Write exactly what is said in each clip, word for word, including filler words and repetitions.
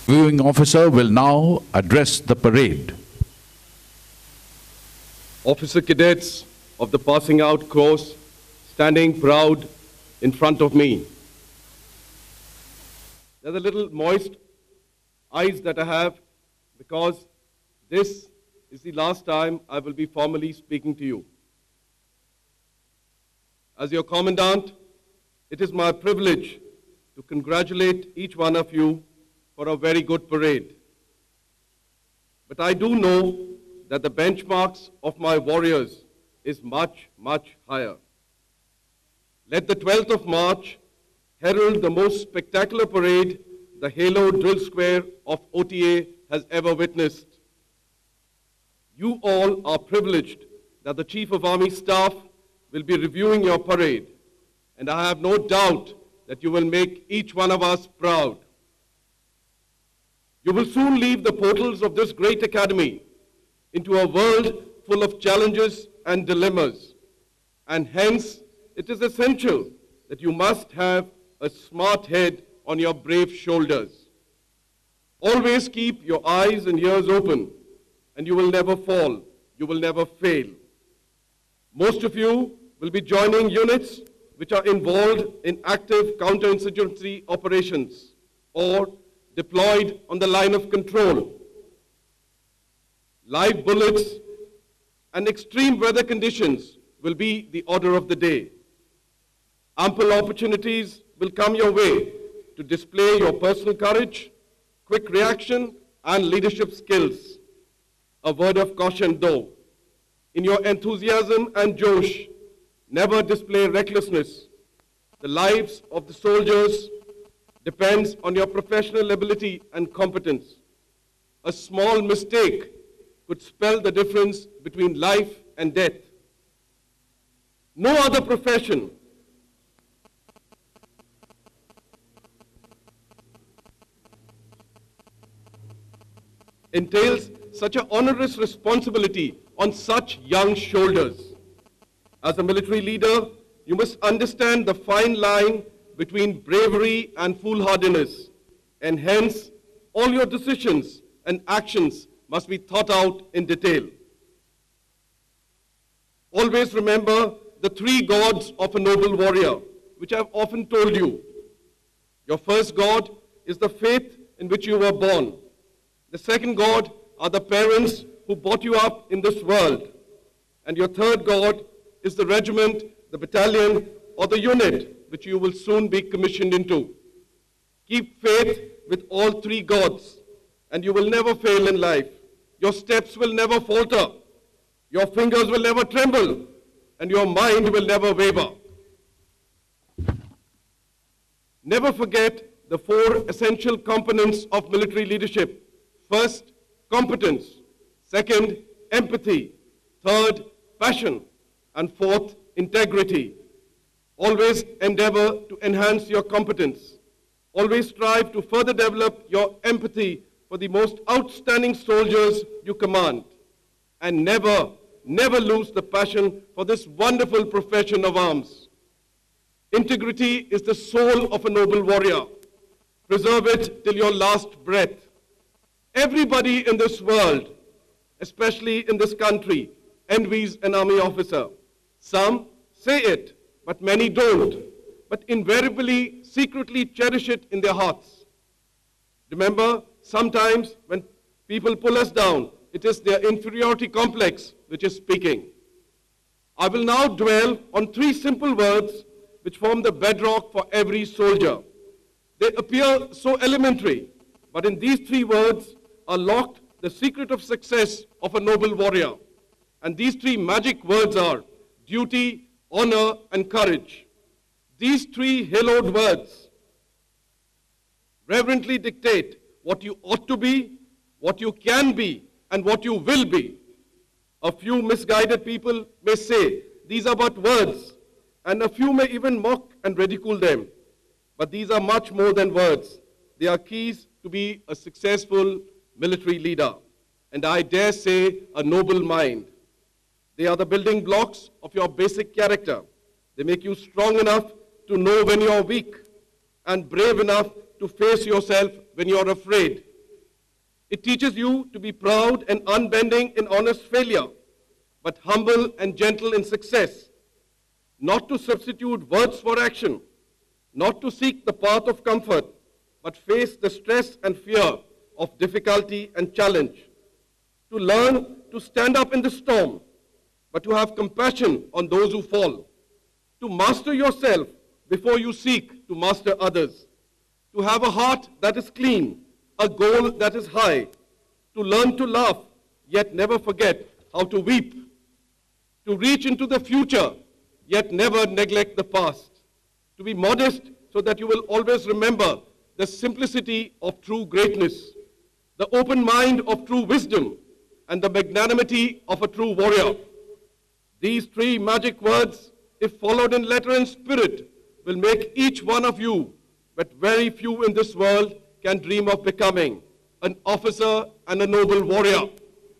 Viewing officer will now address the parade. Officer cadets of the passing out course standing proud in front of me. There's a little moist eyes that I have because this is the last time I will be formally speaking to you. As your commandant, it is my privilege to congratulate each one of you for a very good parade. But I do know that the benchmarks of my warriors is much, much higher. Let the twelfth of March herald the most spectacular parade the Halo Drill Square of O T A has ever witnessed. You all are privileged that the Chief of Army Staff will be reviewing your parade, and I have no doubt that you will make each one of us proud. You will soon leave the portals of this great academy into a world full of challenges and dilemmas, and hence it is essential that you must have a smart head on your brave shoulders. Always keep your eyes and ears open, and you will never fall, you will never fail. Most of you will be joining units which are involved in active counterinsurgency operations or deployed on the line of control. Live bullets and extreme weather conditions will be the order of the day. Ample opportunities will come your way to display your personal courage, quick reaction, and leadership skills. A word of caution though, in your enthusiasm and josh, never display recklessness. The lives of the soldiers depends on your professional ability and competence. A small mistake could spell the difference between life and death. No other profession entails such an onerous responsibility on such young shoulders. As a military leader, you must understand the fine line between bravery and foolhardiness, and hence all your decisions and actions must be thought out in detail. Always remember the three gods of a noble warrior, which I've often told you. Your first god is the faith in which you were born. The second god are the parents who brought you up in this world. And your third god is the regiment, the battalion, or the unit which you will soon be commissioned into. Keep faith with all three gods, and you will never fail in life. Your steps will never falter, your fingers will never tremble, and your mind will never waver. Never forget the four essential components of military leadership. First, competence. Second, empathy. Third, passion. And fourth, integrity. Always endeavor to enhance your competence. Always strive to further develop your empathy for the most outstanding soldiers you command. And never, never lose the passion for this wonderful profession of arms. Integrity is the soul of a noble warrior. Preserve it till your last breath. Everybody in this world, especially in this country, envies an army officer. Some say it, but many don't, but invariably secretly cherish it in their hearts. Remember, sometimes when people pull us down, it is their inferiority complex which is speaking. I will now dwell on three simple words which form the bedrock for every soldier. They appear so elementary, but in these three words are locked the secret of success of a noble warrior. And these three magic words are duty, honor, and courage. These three hallowed words reverently dictate what you ought to be, what you can be, and what you will be. A few misguided people may say these are but words, and a few may even mock and ridicule them. But these are much more than words. They are keys to be a successful military leader, and I dare say a noble mind. They are the building blocks of your basic character. They make you strong enough to know when you are weak and brave enough to face yourself when you are afraid. It teaches you to be proud and unbending in honest failure, but humble and gentle in success, not to substitute words for action, not to seek the path of comfort, but face the stress and fear of difficulty and challenge, to learn to stand up in the storm, but to have compassion on those who fall, to master yourself before you seek to master others, to have a heart that is clean, a goal that is high, to learn to laugh, yet never forget how to weep, to reach into the future, yet never neglect the past, to be modest so that you will always remember the simplicity of true greatness, the open mind of true wisdom, and the magnanimity of a true warrior. These three magic words, if followed in letter and spirit, will make each one of you, but very few in this world can dream of becoming, an officer and a noble warrior.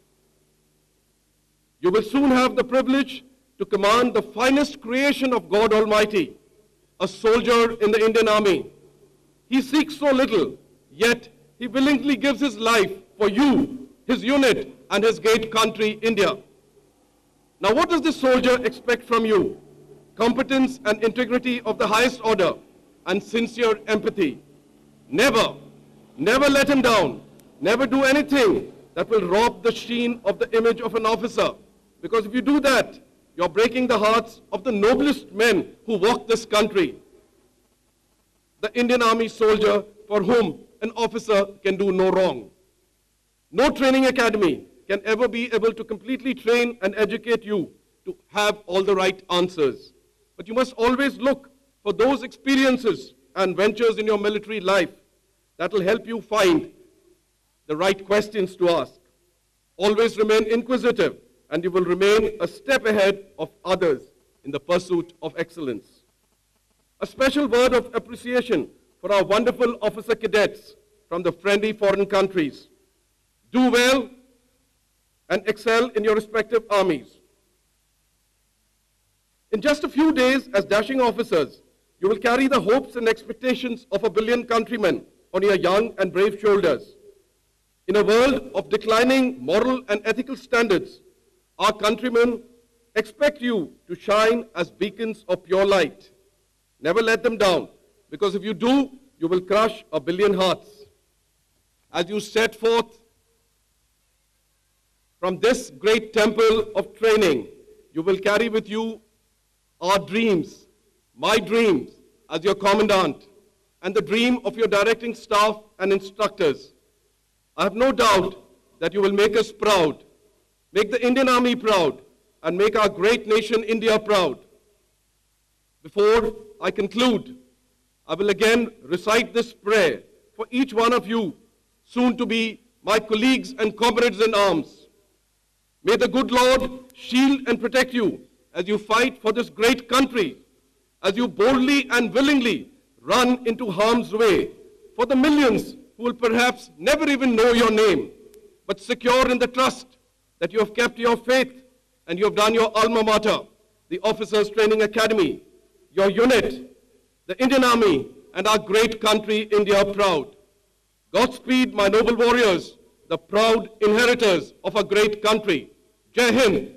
You will soon have the privilege to command the finest creation of God Almighty, a soldier in the Indian Army. He seeks so little, yet he willingly gives his life for you, his unit, and his great country, India. Now, what does this soldier expect from you? Competence and integrity of the highest order, and sincere empathy. Never, never let him down. Never do anything that will rob the sheen of the image of an officer. Because if you do that, you're breaking the hearts of the noblest men who walk this country. The Indian Army soldier for whom an officer can do no wrong. No training academy can ever be able to completely train and educate you to have all the right answers. But you must always look for those experiences and ventures in your military life that will help you find the right questions to ask. Always remain inquisitive, and you will remain a step ahead of others in the pursuit of excellence. A special word of appreciation for our wonderful officer cadets from the friendly foreign countries. Do well and excel in your respective armies. In just a few days, as dashing officers, you will carry the hopes and expectations of a billion countrymen on your young and brave shoulders. In a world of declining moral and ethical standards, our countrymen expect you to shine as beacons of pure light. Never let them down, because if you do, you will crush a billion hearts. As you set forth from this great temple of training, you will carry with you our dreams, my dreams as your commandant, and the dream of your directing staff and instructors. I have no doubt that you will make us proud, make the Indian Army proud, and make our great nation India proud. Before I conclude, I will again recite this prayer for each one of you, soon to be my colleagues and comrades in arms. May the good Lord shield and protect you as you fight for this great country, as you boldly and willingly run into harm's way for the millions who will perhaps never even know your name, but secure in the trust that you have kept your faith and you have done your alma mater, the Officers Training Academy, your unit, the Indian Army, and our great country, India, proud. Godspeed, my noble warriors, the proud inheritors of a great country. Jai Hind.